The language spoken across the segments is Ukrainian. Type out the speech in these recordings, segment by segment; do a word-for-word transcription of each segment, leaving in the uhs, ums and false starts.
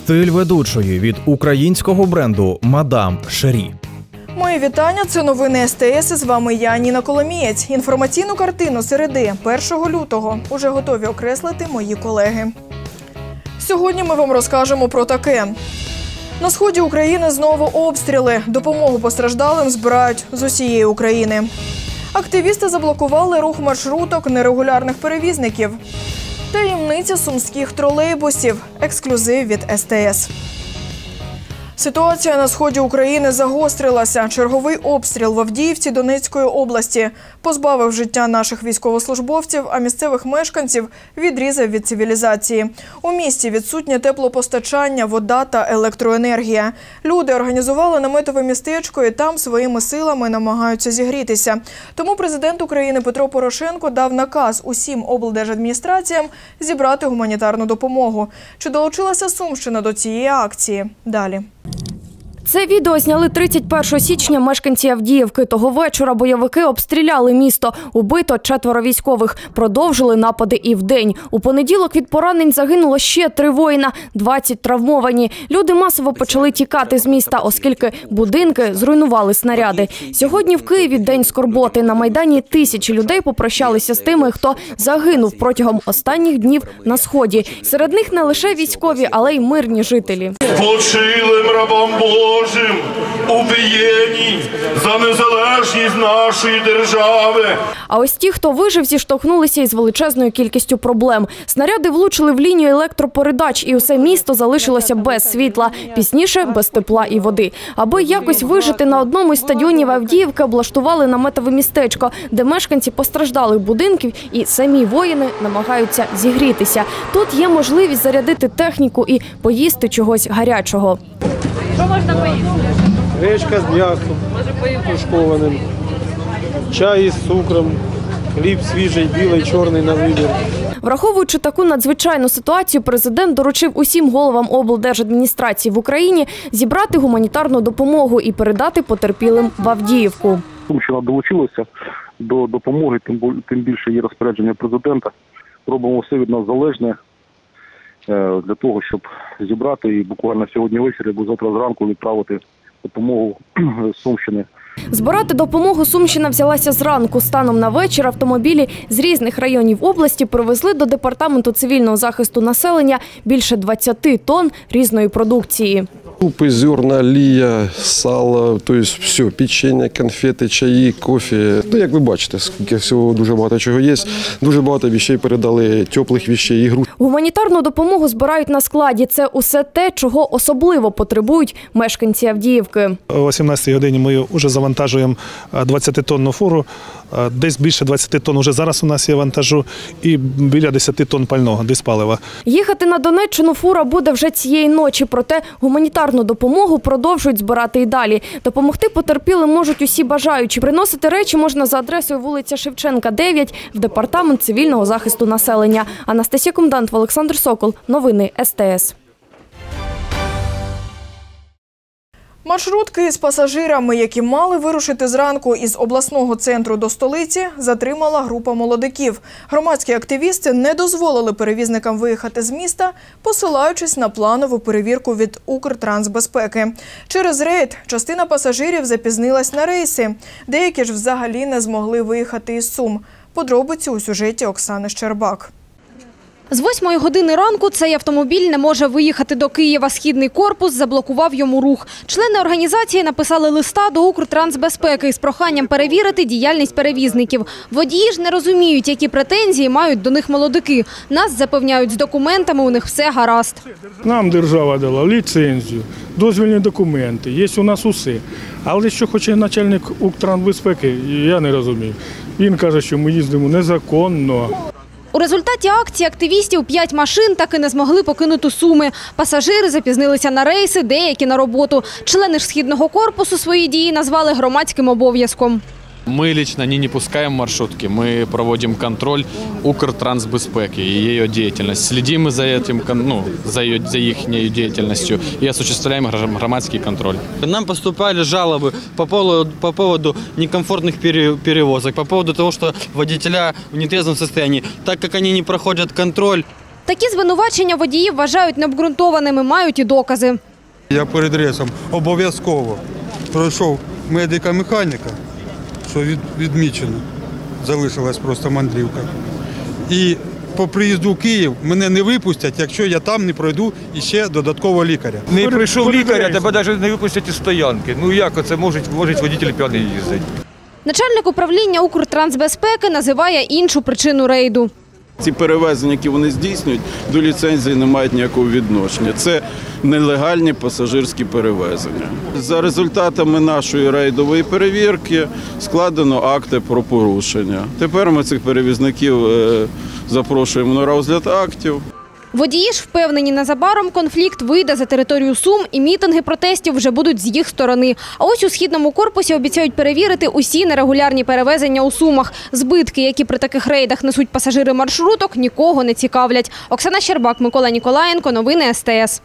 Стиль ведучої від українського бренду «Мадам Шері». Мої вітання, це новини ес те ес, і з вами я, Ніна Коломієць. Інформаційну картину середи, першого лютого, уже готові окреслити мої колеги. Сьогодні ми вам розкажемо про таке. На сході України знову обстріли. Допомогу постраждалим збирають з усієї України. Активісти заблокували рух маршруток нерегулярних перевізників. Таємниця сумських тролейбусів. Ексклюзив від ес те ес. Ситуація на сході України загострилася. Черговий обстріл в Авдіївці Донецької області позбавив життя наших військовослужбовців, а місцевих мешканців відрізав від цивілізації. У місті відсутнє теплопостачання, вода та електроенергія. Люди організували наметове містечко і там своїми силами намагаються зігрітися. Тому президент України Петро Порошенко дав наказ усім облдержадміністраціям зібрати гуманітарну допомогу. Чи долучилася Сумщина до цієї акції? Далі. Це відео зняли тридцять першого січня мешканці Авдіївки. Того вечора бойовики обстріляли місто. Убито четверо військових. Продовжили напади і вдень. У понеділок від поранень загинуло ще три воїна, двадцять травмовані. Люди масово почали тікати з міста, оскільки будинки зруйнували снаряди. Сьогодні в Києві день скорботи. На Майдані тисячі людей попрощалися з тими, хто загинув протягом останніх днів на Сході. Серед них не лише військові, але й мирні жителі. Почилим рабам Божим, убієні за незалежність нашої держави. А ось ті, хто вижив, зіштовхнулися із величезною кількістю проблем. Снаряди влучили в лінію електропередач, і усе місто залишилося без світла, пізніше – без тепла і води. Аби якось вижити, на одному із стадіонів Авдіївки облаштували наметове містечко, де мешканці постраждалих будинків і самі воїни намагаються зігрітися. Тут є можливість зарядити техніку і поїсти чогось гарячого. Що можна поїсти? Гречка з м'ясом, тушкованим, чай із цукром, хліб свіжий, білий, чорний на вибір. Враховуючи таку надзвичайну ситуацію, президент доручив усім головам облдержадміністрацій в Україні зібрати гуманітарну допомогу і передати потерпілим в Авдіївку. Сумщина долучилася до допомоги, тим більше є розпорядження президента. Робимо все від нас залежне для того, щоб зібрати і буквально сьогодні ввечері або завтра зранку відправити допомогу Сумщини. Збирати допомогу Сумщина взялася зранку. Станом на вечір автомобілі з різних районів області привезли до Департаменту цивільного захисту населення більше двадцяти тонн різної продукції. Крупы, зерна, олія, сало, тобто все, печення, конфети, чаї, кофе. Ну, як ви бачите, скільки всього, дуже багато чого є. Дуже багато речей передали, теплих речей, ігрушок. Гуманітарну допомогу збирають на складі. Це усе те, чого особливо потребують мешканці Авдіївки. О сімнадцятій годині ми вже завантажуємо двадцятитонну фуру. Десь більше двадцяти тонн вже зараз у нас є вантажу і біля десяти тонн пального, диспалива. Їхати на Донеччину фура буде вже цієї ночі, проте гуманітарну допомогу продовжують збирати і далі. Допомогти потерпілим можуть усі бажаючі. Приносити речі можна за адресою вулиця Шевченка, дев'ять, в Департамент цивільного захисту населення. Анастасія Комдант, Олександр Сокол. Новини ес те ес. Маршрутки з пасажирами, які мали вирушити зранку із обласного центру до столиці, затримала група молодиків. Громадські активісти не дозволили перевізникам виїхати з міста, посилаючись на планову перевірку від Укртрансбезпеки. Через рейд частина пасажирів запізнилась на рейси. Деякі ж взагалі не змогли виїхати із Сум. Подробиці у сюжеті Оксани Щербак. З восьмої години ранку цей автомобіль не може виїхати до Києва. Східний корпус заблокував йому рух. Члени організації написали листа до Укртрансбезпеки з проханням перевірити діяльність перевізників. Водії ж не розуміють, які претензії мають до них молодики. Нас запевняють, з документами у них все гаразд. Нам держава дала ліцензію, дозвільні документи, є у нас усе. Але що хоче начальник Укртрансбезпеки, я не розумію. Він каже, що ми їздимо незаконно. У результаті акції активістів п'ять машин так і не змогли покинути Суми. Пасажири запізнилися на рейси, деякі на роботу. Члени ж східного корпусу свої дії назвали громадським обов'язком. Мы лично не, не пускаем маршрутки, мы проводим контроль Укртрансбезпеки и ее деятельность. Следим за этим, ну, за, ее, за их деятельностью и осуществляем громадский контроль. Нам поступали жалобы по поводу, по поводу некомфортных перевозок, по поводу того, что водителя в нетрезвом состоянии, так как они не проходят контроль. Такі звинувачення водіїв вважають необґрунтованими, мають і докази. Я перед рейсом обов'язково пройшов медика-механіка, що від, відмічено, залишилась просто мандрівка. І по приїзду в Київ мене не випустять, якщо я там не пройду іще додатково лікаря. Не прийшов лікаря, тебе навіть не випустять із стоянки. Ну як оце може, може водитель п'яний їздити? Начальник управління Укртрансбезпеки називає іншу причину рейду. Ці перевезення, які вони здійснюють, до ліцензії не мають ніякого відношення. Це нелегальні пасажирські перевезення. За результатами нашої рейдової перевірки складено акти про порушення. Тепер ми цих перевізників запрошуємо на розгляд актів. Водії ж впевнені, незабаром конфлікт вийде за територію Сум і мітинги протестів вже будуть з їх сторони. А ось у східному корпусі обіцяють перевірити усі нерегулярні перевезення у Сумах. Збитки, які при таких рейдах несуть пасажири маршруток, нікого не цікавлять. Оксана Щербак, Микола Ніколаєнко, новини ес те ес.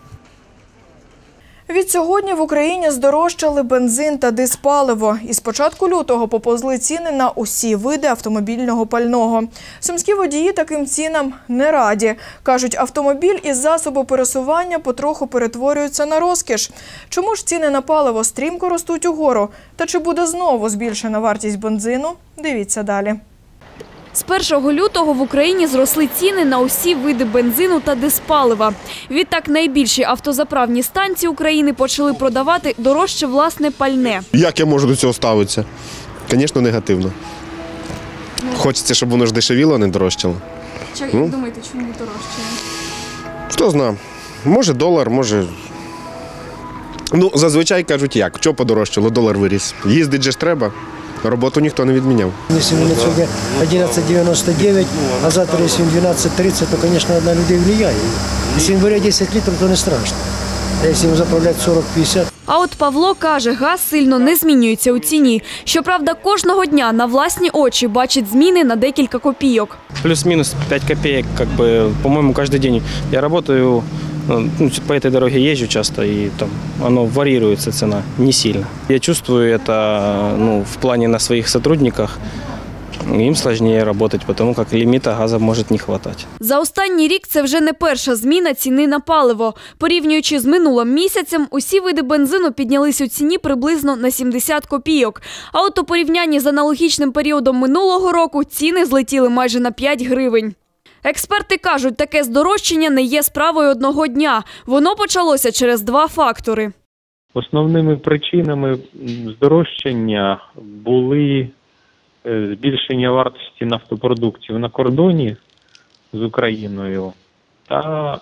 Відсьогодні в Україні здорожчали бензин та дизпаливо. І з початку лютого поповзли ціни на усі види автомобільного пального. Сумські водії таким цінам не раді. Кажуть, автомобіль із засобу пересування потроху перетворюється на розкіш. Чому ж ціни на паливо стрімко ростуть угору? Та чи буде знову збільшена вартість бензину? Дивіться далі. З першого лютого в Україні зросли ціни на усі види бензину та дизпалива. Відтак найбільші автозаправні станції України почали продавати дорожче власне пальне. Як я можу до цього ставитися? Звісно, негативно. Хочеться, щоб воно ж дешевіло, а не дорожчало. Як ну? думаєте, чому дорожчає? Хто знає. Може долар, може... Ну, зазвичай кажуть як, що подорожчало, долар виріс. Їздить же ж треба. Роботу ніхто не відміняв. Якщо він сьогодні одинадцять дев'яносто дев'ять, а завтра, якщо він дванадцять тридцять, то, звісно, на людей впливає. Якщо він бере десять літрів, то не страшно. А якщо йому заправляти сорок п'ятдесят. А от Павло каже, газ сильно не змінюється у ціні. Щоправда, кожного дня на власні очі бачить зміни на декілька копійок. Плюс-минус п'ять копійок, как бы, по-моему, кожен день. Я працюю, ну, по этой дороге езжу часто, и там оно варьируется цена не сильно. Я чувствую это, ну, в плане на своих сотрудниках. Їм складніше працювати, тому як ліміта газу може не вистачати. За останній рік це вже не перша зміна ціни на паливо. Порівнюючи з минулим місяцем, усі види бензину піднялись у ціні приблизно на сімдесят копійок. А от у порівнянні з аналогічним періодом минулого року ціни злетіли майже на п'ять гривень. Експерти кажуть, таке здорожчання не є справою одного дня. Воно почалося через два фактори. Основними причинами здорожчання були збільшення вартості нафтопродуктів на кордоні з Україною та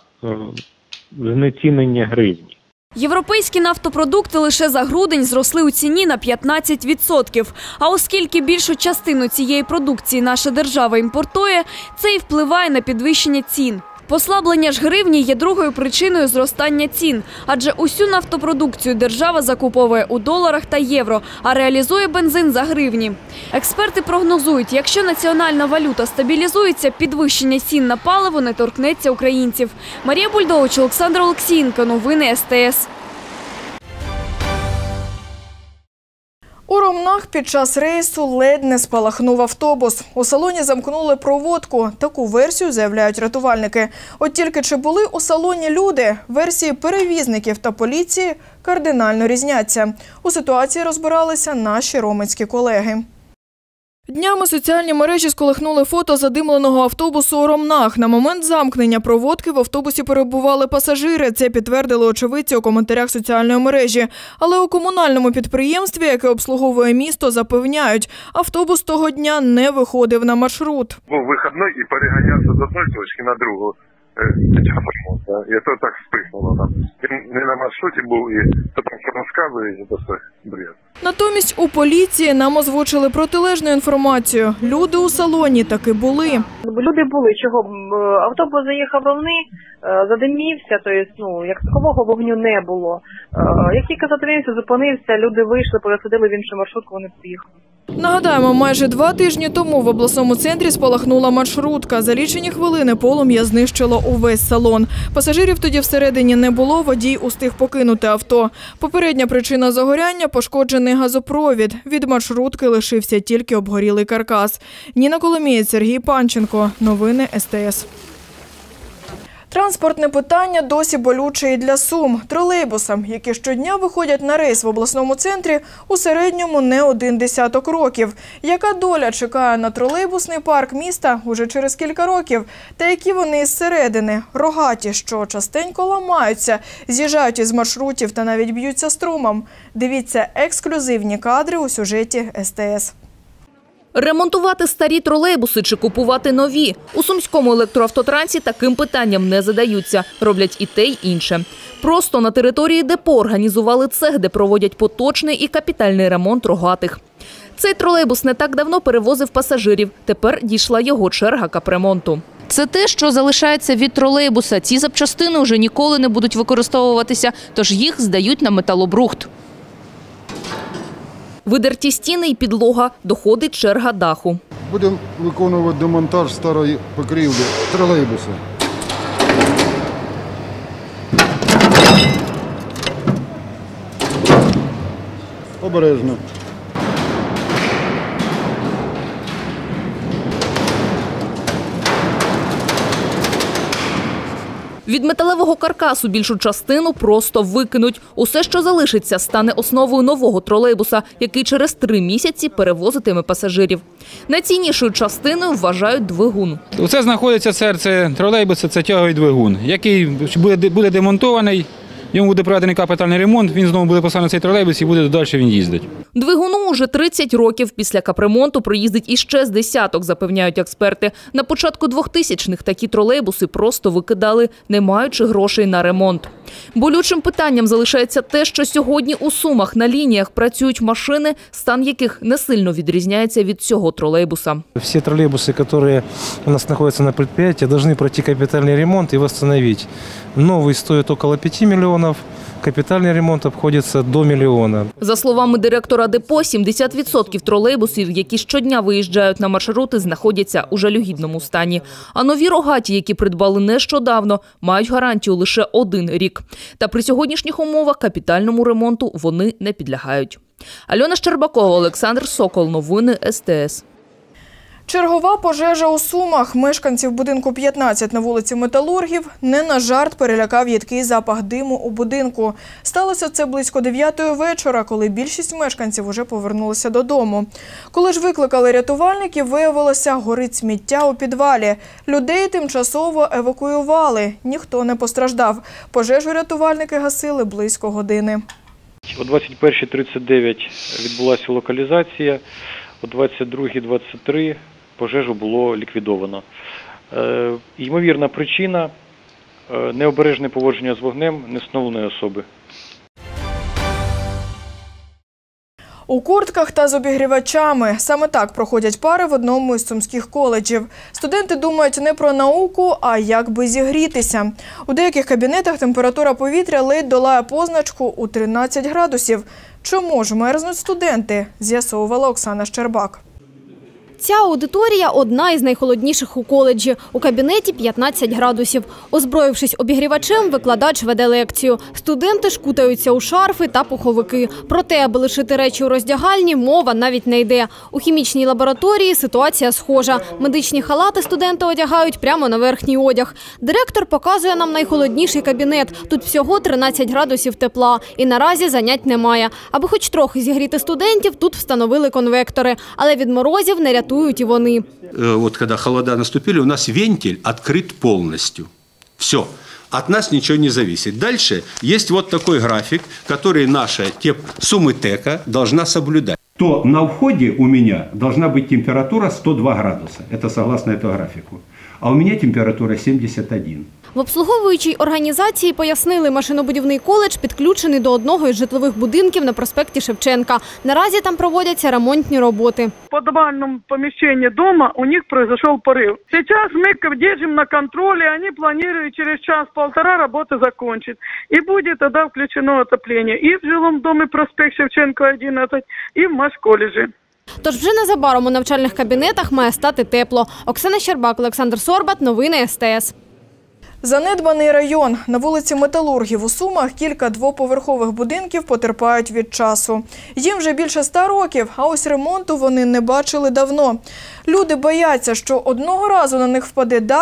знецінення гривні. Європейські нафтопродукти лише за грудень зросли у ціні на п'ятнадцять відсотків. А оскільки більшу частину цієї продукції наша держава імпортує, це і впливає на підвищення цін. Послаблення ж гривні є другою причиною зростання цін, адже усю нафтопродукцію держава закуповує у доларах та євро, а реалізує бензин за гривні. Експерти прогнозують, якщо національна валюта стабілізується, підвищення цін на паливо не торкнеться українців. Марія Бульдович, Олександр Олексієнко, новини ес те ес. У Ромнах під час рейсу ледь не спалахнув автобус. У салоні замкнули проводку. Таку версію заявляють рятувальники. От тільки чи були у салоні люди? Версії перевізників та поліції кардинально різняться. У ситуації розбиралися наші роменські колеги. Днями соціальні мережі сколихнули фото задимленого автобусу у Ромнах. На момент замкнення проводки в автобусі перебували пасажири. Це підтвердили очевидці у коментарях соціальної мережі. Але у комунальному підприємстві, яке обслуговує місто, запевняють, автобус того дня не виходив на маршрут. Був вихідний і переганявся з одної точки на другу. І то так спихнуло нам. Він не на маршруті був, і то там що розказує, і то все бред. Натомість у поліції нам озвучили протилежну інформацію. Люди у салоні таки були. Люди були, чого автобус заїхав в Ромни, задимівся, тобто, ну, як такового вогню не було. Як тільки задимівся, зупинився, люди вийшли, пересадили в іншу маршрутку, вони поїхали. Нагадаємо, майже два тижні тому в обласному центрі спалахнула маршрутка. За лічені хвилини полум'я знищило увесь салон. Пасажирів тоді всередині не було, водій устиг покинути авто. Попередня причина загоряння – пошкоджений газопровід. Від маршрутки лишився тільки обгорілий каркас. Ніна Коломієць, Сергій Панченко. Новини ес те ес. Транспортне питання досі болюче і для Сум. Тролейбусам, які щодня виходять на рейс в обласному центрі, у середньому не один десяток років. Яка доля чекає на тролейбусний парк міста уже через кілька років? Та які вони із середини? Рогаті, що частенько ламаються, з'їжджають із маршрутів та навіть б'ються струмом. Дивіться ексклюзивні кадри у сюжеті ес те ес. Ремонтувати старі тролейбуси чи купувати нові? У Сумському електроавтотрансі таким питанням не задаються. Роблять і те, й інше. Просто на території депо організували цех, де проводять поточний і капітальний ремонт рогатих. Цей тролейбус не так давно перевозив пасажирів. Тепер дійшла його черга капремонту. Це те, що залишається від тролейбуса. Ці запчастини вже ніколи не будуть використовуватися, тож їх здають на металобрухт. Видерті стіни і підлога, доходить черга даху. Будемо виконувати демонтаж старої покрівлі тролейбуса. Обережно. Від металевого каркасу більшу частину просто викинуть. Усе, що залишиться, стане основою нового тролейбуса, який через три місяці перевозитиме пасажирів. Найціннішою частиною вважають двигун. Оце знаходиться серце тролейбуса, це тяговий двигун, який буде, буде демонтований. Йому буде проведений капітальний ремонт, він знову буде поставлений цей тролейбус і буде далі він їздити. Двигуну уже тридцять років. Після капремонту проїздить іще з десяток, запевняють експерти. На початку двохтисячних такі тролейбуси просто викидали, не маючи грошей на ремонт. Болючим питанням залишається те, що сьогодні у Сумах на лініях працюють машини, стан яких не сильно відрізняється від цього тролейбуса. Всі тролейбуси, які у нас знаходяться на підприємстві, повинні пройти капітальний ремонт і відновити. Новий стоїть около п'яти мільйонів, капітальний ремонт обходиться до мільйона. За словами директора депо, сімдесят відсотків тролейбусів, які щодня виїжджають на маршрути, знаходяться у жалюгідному стані. А нові рогаті, які придбали нещодавно, мають гарантію лише один рік. Та при сьогоднішніх умовах капітальному ремонту вони не підлягають. Альона Щербакова, Олександр Сокол. Новини ес те ес. Чергова пожежа у Сумах. Мешканців будинку п'ятнадцять на вулиці Металургів не на жарт перелякав їдкий запах диму у будинку. Сталося це близько дев'ятої вечора, коли більшість мешканців уже повернулися додому. Коли ж викликали рятувальників, виявилося, горить сміття у підвалі. Людей тимчасово евакуювали. Ніхто не постраждав. Пожежу рятувальники гасили близько години. О двадцять першій тридцять дев'ять відбулася локалізація. О двадцять другій двадцять три пожежу було ліквідовано. Е, ймовірна причина е, – необережне поводження з вогнем невстановленої особи. У куртках та з обігрівачами. Саме так проходять пари в одному із сумських коледжів. Студенти думають не про науку, а як би зігрітися. У деяких кабінетах температура повітря ледь долає позначку у тринадцять градусів. Чому ж мерзнуть студенти, з'ясовувала Оксана Щербак. Ця аудиторія – одна із найхолодніших у коледжі. У кабінеті п'ятнадцять градусів. Озброївшись обігрівачем, викладач веде лекцію. Студенти ж кутаються у шарфи та пуховики. Проте, аби лишити речі у роздягальні, мова навіть не йде. У хімічній лабораторії ситуація схожа. Медичні халати студенти одягають прямо на верхній одяг. Директор показує нам найхолодніший кабінет. Тут всього тринадцять градусів тепла. І наразі занять немає. Аби хоч трохи зігріти студентів, тут встановили конвектори. Але від морозів не рятують. И вони. Вот когда холода наступили, у нас вентиль открыт полностью. Все. От нас ничего не зависит. Дальше есть вот такой график, который наша теп Сумитека должна соблюдать. То на входе у меня должна быть температура сто два градуса. Это согласно этому графику. А у меня температура сімдесят один. В обслуговуючій організації пояснили, машинобудівний коледж підключений до одного із житлових будинків на проспекті Шевченка. Наразі там проводяться ремонтні роботи. В подвальном помещении дома у них произошел порыв. Сейчас мы держим на контроле, они планируют через час-полтора работы закончить. И будет тогда включено отопление и в жилом доме проспект Шевченка одинадцять, и в Машколледжі. Тож вже незабаром у навчальних кабінетах має стати тепло. Оксана Щербак, Олександр Сорбат. Новини ес те ес. Занедбаний район. На вулиці Металургів у Сумах кілька двоповерхових будинків потерпають від часу. Їм вже більше ста років, а ось ремонту вони не бачили давно. Люди бояться, що одного разу на них впаде дах,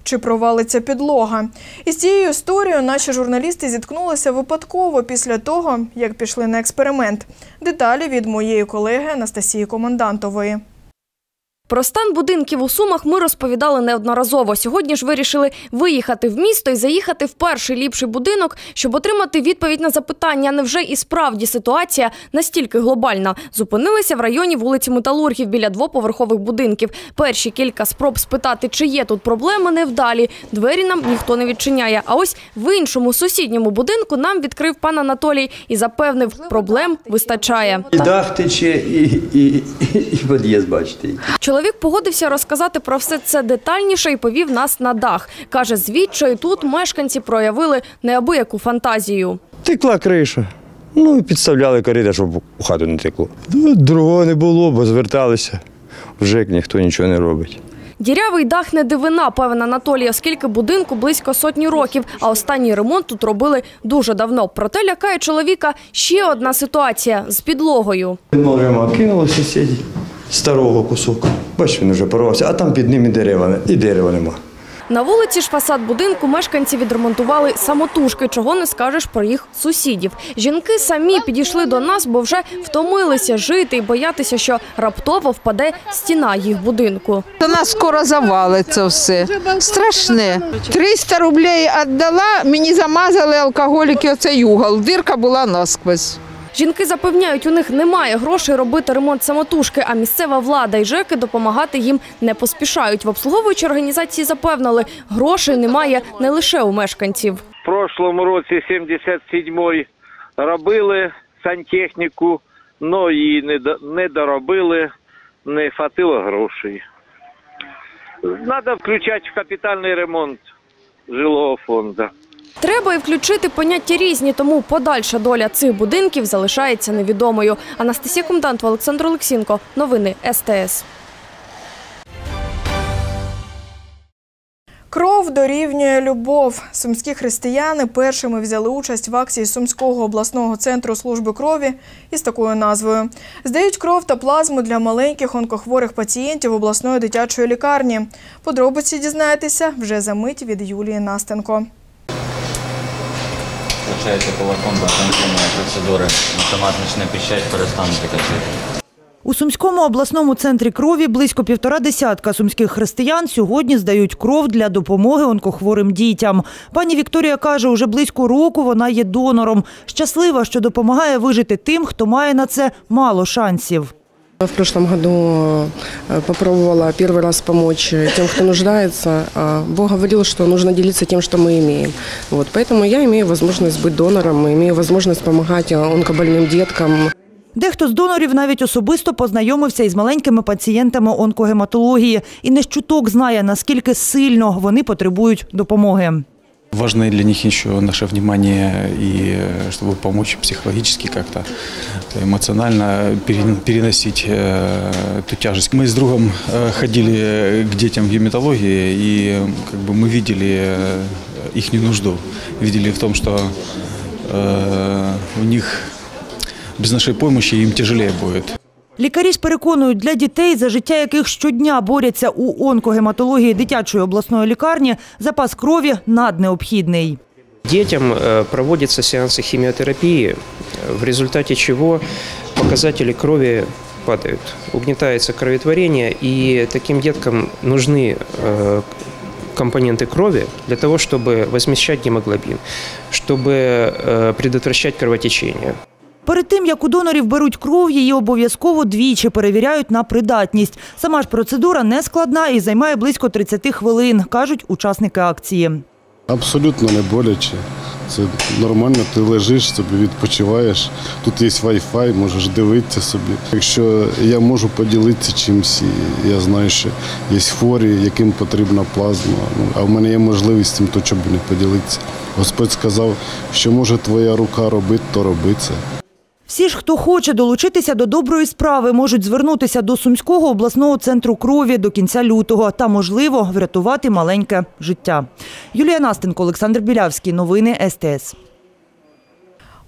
чи провалиться підлога. Із цією історією наші журналісти зіткнулися випадково після того, як пішли на експеримент. Деталі від моєї колеги Анастасії Комендантової. Про стан будинків у Сумах ми розповідали неодноразово. Сьогодні ж вирішили виїхати в місто і заїхати в перший ліпший будинок, щоб отримати відповідь на запитання, невже і справді ситуація настільки глобальна. Зупинилися в районі вулиці Металургів біля двоповерхових будинків. Перші кілька спроб спитати, чи є тут проблеми, невдалі. Двері нам ніхто не відчиняє. А ось в іншому сусідньому будинку нам відкрив пан Анатолій і запевнив, проблем вистачає. І дах тече, і, і, і, і під'їзд, бачите. Чоловік погодився розказати про все це детальніше і повів нас на дах. Каже, звідчо і тут мешканці проявили неабияку фантазію. Текла криша. Ну і підставляли коридор, щоб у хату не текло. Другого не було, бо зверталися. В ЖЕК ніхто нічого не робить. Дірявий дах не дивина, певен Анатолій, оскільки будинку близько сотні років, а останній ремонт тут робили дуже давно. Проте лякає чоловіка ще одна ситуація з підлогою. Ножем кинули сусідів старого кусок. Бачиш, він вже порвався, а там під ним і дерева, і дерева нема. На вулиці ж фасад будинку мешканці відремонтували самотужки, чого не скажеш про їх сусідів. Жінки самі підійшли до нас, бо вже втомилися жити і боятися, що раптово впаде стіна їх будинку. У нас скоро завалиться все. Страшне. триста рублей віддала, мені замазали алкоголіки оцей угол. Дирка була насквозь. Жінки запевняють, у них немає грошей робити ремонт самотужки, а місцева влада і ЖЕКи допомагати їм не поспішають. В обслуговуючій організації запевнили, грошей немає не лише у мешканців. В прошлому році сімдесят сьомий робили сантехніку, але її не доробили, не хватило грошей. Треба включати в капітальний ремонт жилого фонду. Треба і включити поняття різні, тому подальша доля цих будинків залишається невідомою. Анастасія Комендантова, Олександр Олексінко. Новини ес те ес. Кров дорівнює любов. Сумські християни першими взяли участь в акції Сумського обласного центру служби крові із такою назвою. Здають кров та плазму для маленьких онкохворих пацієнтів обласної дитячої лікарні. Подробиці дізнаєтеся вже за мить від Юлії Настенко. Включається телефон до окончання процедури. Автоматична печать перестане текати. У Сумському обласному центрі крові близько півтора десятка сумських християн сьогодні здають кров для допомоги онкохворим дітям. Пані Вікторія каже, уже близько року вона є донором. Щаслива, що допомагає вижити тим, хто має на це мало шансів. В прошлом году попробовала первый раз помочь тем, кто нуждается. Бог говорил, что нужно делиться тем, что мы имеем. Вот, поэтому я имею возможность быть донором, имею возможность помогать онкобольным деткам. Дехто з донорів навіть особисто познайомився із маленькими пацієнтами онкогематології і не з чуток знає, наскільки сильно вони потребують допомоги. Важно для них еще наше внимание, и чтобы помочь психологически как-то, эмоционально переносить эту тяжесть. Мы с другом ходили к детям в гематологии, и как бы мы видели их нужду, видели в том, что у них без нашей помощи им тяжелее будет. Лікарі ж переконують, для дітей, за життя яких щодня борються у онкогематології дитячої обласної лікарні, запас крові наднеобхідний. Детям проводятся сеансы химиотерапии, в результате чего показатели крови падают. Угнетается кроветворение, и таким деткам нужны компоненты крови для того, чтобы возмещать гемоглобин, чтобы предотвращать кровотечение. Перед тим, як у донорів беруть кров, її обов'язково двічі перевіряють на придатність. Сама ж процедура не складна і займає близько тридцять хвилин, кажуть учасники акції. Абсолютно не боляче. Це нормально, ти лежиш собі, відпочиваєш. Тут є вай-фай, можеш дивитися собі. Якщо я можу поділитися чимось, я знаю, що є хворі, яким потрібна плазма, а в мене є можливість цим, то чому б не поділитися. Господь сказав, що може твоя рука робити, то роби це. Всі ж, хто хоче долучитися до доброї справи, можуть звернутися до Сумського обласного центру крові до кінця лютого та, можливо, врятувати маленьке життя. Юлія Настенко, Олександр Білявський. Новини ес те ес.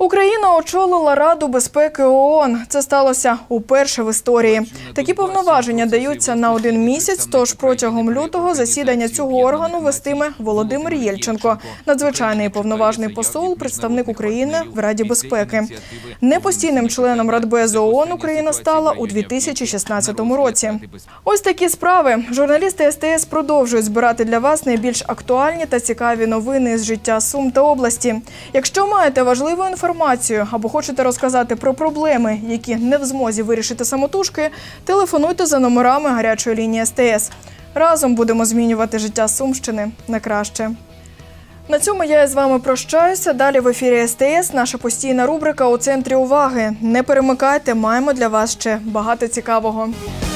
Україна очолила Раду безпеки ООН. Це сталося уперше в історії. Такі повноваження даються на один місяць, тож протягом лютого засідання цього органу вестиме Володимир Єльченко, надзвичайний повноважний посол, представник України в Раді безпеки. Непостійним членом Радбезу ООН Україна стала у дві тисячі шістнадцятому році. Ось такі справи. Журналісти ес те ес продовжують збирати для вас найбільш актуальні та цікаві новини з життя Сум та області. Якщо маєте важливу інформацію або хочете розказати про проблеми, які не в змозі вирішити самотужки, телефонуйте за номерами гарячої лінії ес те ес. Разом будемо змінювати життя Сумщини на краще. На цьому я з вами прощаюся. Далі в ефірі ес те ес наша постійна рубрика «У центрі уваги». Не перемикайте, маємо для вас ще багато цікавого.